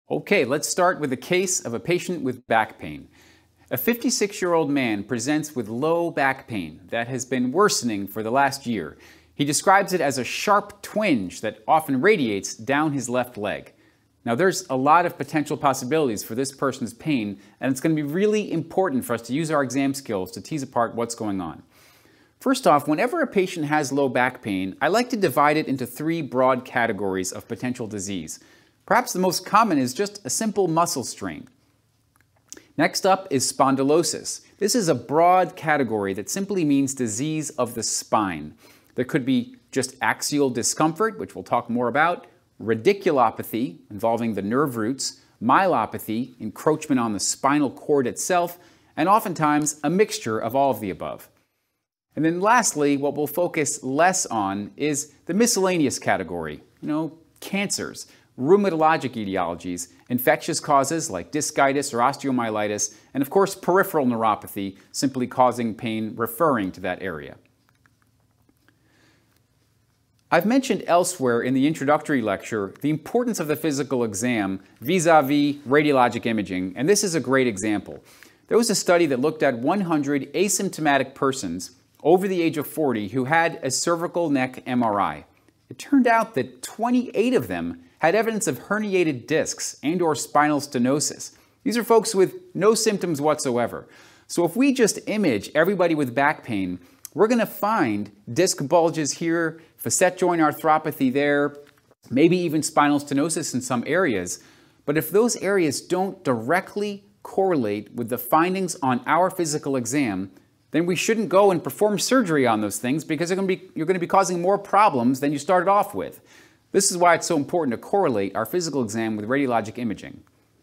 Okay, let's start with a case of a patient with back pain. A 56-year-old man presents with low back pain that has been worsening for the last year. He describes it as a sharp twinge that often radiates down his left leg. Now, there's a lot of potential possibilities for this person's pain, and it's going to be really important for us to use our exam skills to tease apart what's going on. First off, whenever a patient has low back pain, I like to divide it into three broad categories of potential disease. Perhaps the most common is just a simple muscle strain. Next up is spondylosis. This is a broad category that simply means disease of the spine. There could be just axial discomfort, which we'll talk more about, radiculopathy, involving the nerve roots, myelopathy, encroachment on the spinal cord itself, and oftentimes a mixture of all of the above. And then lastly, what we'll focus less on is the miscellaneous category, cancers, rheumatologic etiologies, infectious causes like discitis or osteomyelitis, and of course peripheral neuropathy, simply causing pain referring to that area. I've mentioned elsewhere in the introductory lecture the importance of the physical exam vis-a-vis radiologic imaging, and this is a great example. There was a study that looked at 100 asymptomatic persons over the age of 40 who had a cervical neck MRI. It turned out that 28 of them had evidence of herniated discs and/or spinal stenosis. These are folks with no symptoms whatsoever. So if we just image everybody with back pain, we're going to find disc bulges here, facet joint arthropathy there, maybe even spinal stenosis in some areas. But if those areas don't directly correlate with the findings on our physical exam, then we shouldn't go and perform surgery on those things because you're going to be causing more problems than you started off with. This is why it's so important to correlate our physical exam with radiologic imaging.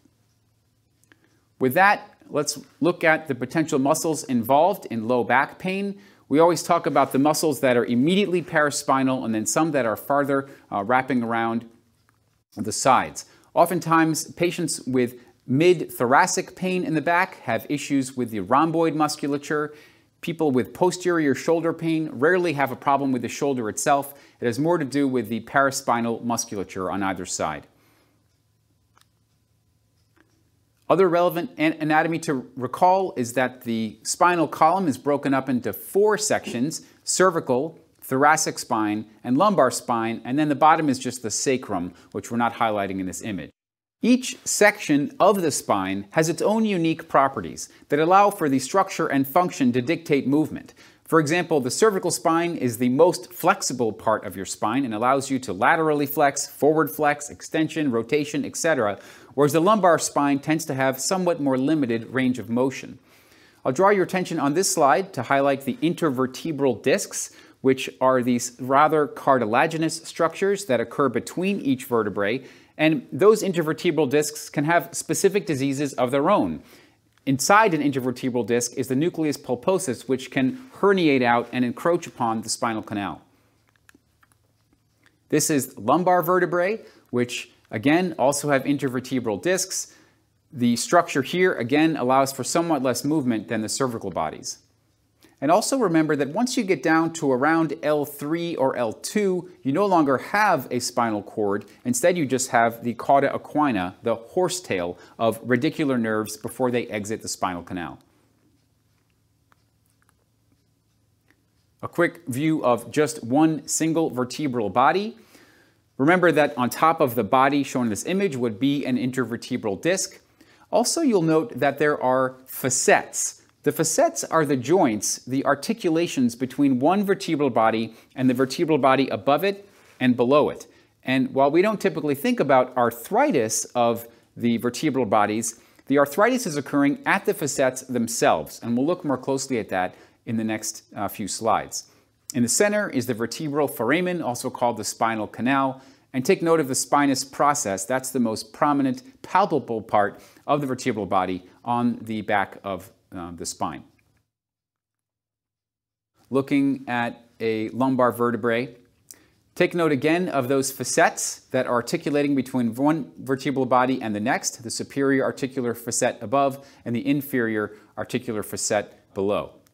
With that, let's look at the potential muscles involved in low back pain. We always talk about the muscles that are immediately paraspinal and then some that are farther wrapping around the sides. Oftentimes, patients with mid-thoracic pain in the back have issues with the rhomboid musculature. People with posterior shoulder pain rarely have a problem with the shoulder itself. It has more to do with the paraspinal musculature on either side. Other relevant anatomy to recall is that the spinal column is broken up into 4 sections: cervical, thoracic spine, and lumbar spine, and then the bottom is just the sacrum, which we're not highlighting in this image. Each section of the spine has its own unique properties that allow for the structure and function to dictate movement. For example, the cervical spine is the most flexible part of your spine and allows you to laterally flex, forward flex, extension, rotation, etc., whereas the lumbar spine tends to have somewhat more limited range of motion. I'll draw your attention on this slide to highlight the intervertebral discs, which are these rather cartilaginous structures that occur between each vertebrae. And those intervertebral discs can have specific diseases of their own. Inside an intervertebral disc is the nucleus pulposus, which can herniate out and encroach upon the spinal canal. This is lumbar vertebrae, which again also have intervertebral discs. The structure here again allows for somewhat less movement than the cervical bodies. And also remember that once you get down to around L3 or L2, you no longer have a spinal cord. Instead, you just have the cauda equina, the horsetail of radicular nerves before they exit the spinal canal. A quick view of just one single vertebral body. Remember that on top of the body shown in this image would be an intervertebral disc. Also, you'll note that there are facets. The facets are the joints, the articulations between one vertebral body and the vertebral body above it and below it. And while we don't typically think about arthritis of the vertebral bodies, the arthritis is occurring at the facets themselves, and we'll look more closely at that in the next few slides. In the center is the vertebral foramen, also called the spinal canal, and take note of the spinous process. That's the most prominent, palpable part of the vertebral body on the back of the spine. Looking at a lumbar vertebrae, take note again of those facets that are articulating between one vertebral body and the next, the superior articular facet above and the inferior articular facet below.